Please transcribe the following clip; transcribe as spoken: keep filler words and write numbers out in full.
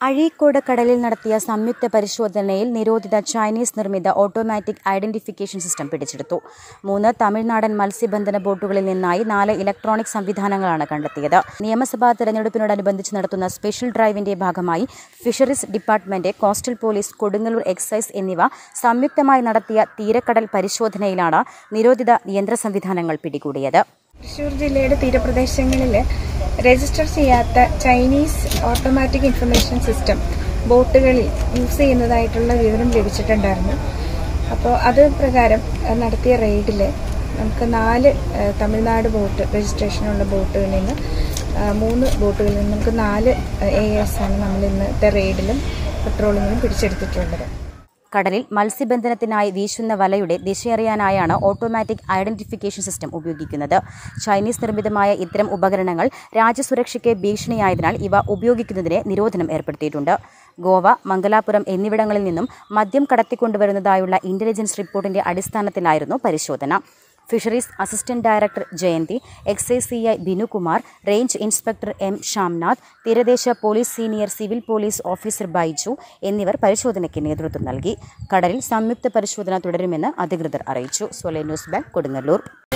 അഴീക്കോട് കടലിൽ നടത്തിയ സംയുക്ത പരിശോധനയിൽ നിരോധിത ചൈനീസ് നിർമ്മിത ഓട്ടോമാറ്റിക് ഐഡന്റിഫിക്കേഷൻ സിസ്റ്റം പിടിച്ചെടുത്തു. മൂന്ന് തമിഴ്നാടൻ മത്സ്യബന്ധന ബോട്ടുകളിൽ നിന്നായി നാല് ഇലക്ട്രോണിക് സംവിധാനങ്ങളാണ് കണ്ടെത്തിയത്. നിയമസഭാ തെരഞ്ഞെടുപ്പിനോടനുബന്ധിച്ച് നടത്തുന്ന സ്പെഷ്യൽ ഡ്രൈവിന്റെ ഭാഗമായി fisheries department, coastal police, Kodungallur excise എന്നിവ സംയുക്തമായി നടത്തിയ തീരക്കടൽ പരിശോധനയിലാണ് നിരോധിത യന്ത്ര സംവിധാനങ്ങൾ പിടികൂടിയത്. തൃശ്ശൂർ ജില്ലയുടെ തീരപ്രദേശങ്ങളിൽ രജിസ്റ്റർ ചെയ്യാത്ത ചൈനീസ് ഓട്ടോമാറ്റിക് ഇൻഫർമേഷൻ സിസ്റ്റം ബോട്ടുകളിൽ യൂസ് ചെയ്യുന്നതായിട്ടുള്ള വിവരം ലഭിച്ചിട്ടുണ്ടായിരുന്നു. അപ്പോൾ അത് പ്രകാരം നടത്തിയ റെയ്ഡിൽ നമുക്ക് നാല് തമിഴ്നാട് ബോട്ട് രജിസ്ട്രേഷനുള്ള ബോട്ടുകളിൽ നിന്ന് മൂന്ന് ബോട്ടുകളിൽ നിന്ന് നമുക്ക് നാല് എ എസ് ആണ് നമ്മൾ ഇന്നത്തെ റെയ്ഡിലും പെട്രോളിങ്ങിലും പിടിച്ചെടുത്തിട്ടുള്ളത്. കടലിൽ മത്സ്യബന്ധനത്തിനായി വീശുന്ന വലയുടെ ദിശയറിയാനായാണ് ഓട്ടോമാറ്റിക് ഐഡന്റിഫിക്കേഷൻ സിസ്റ്റം ഉപയോഗിക്കുന്നത്. ചൈനീസ് നിർമ്മിതമായ ഇത്തരം ഉപകരണങ്ങൾ രാജ്യസുരക്ഷയ്ക്ക് ഭീഷണിയായതിനാൽ ഇവ ഉപയോഗിക്കുന്നതിന് നിരോധനം ഏർപ്പെടുത്തിയിട്ടുണ്ട്. ഗോവ, മംഗലാപുരം എന്നിവിടങ്ങളിൽ നിന്നും മദ്യം കടത്തിക്കൊണ്ടുവരുന്നതായുള്ള ഇന്റലിജൻസ് റിപ്പോർട്ടിന്റെ അടിസ്ഥാനത്തിലായിരുന്നു പരിശോധന. Fisheries assistant director Jayanthi, excise C I Binukumar, range inspector M Shamnath, തീരദേശ police senior civil police officer Baiju എന്നിവർ പരിശോധനയ്ക്ക് നേതൃത്വം നൽകി. കടലിൽ സംയുക്ത പരിശോധന തുടരുമെന്ന് അധികൃതർ അറിയിച്ചു. സ്വലെ ന്യൂസ് ബാങ്ക്, കൊടുങ്ങല്ലൂർ.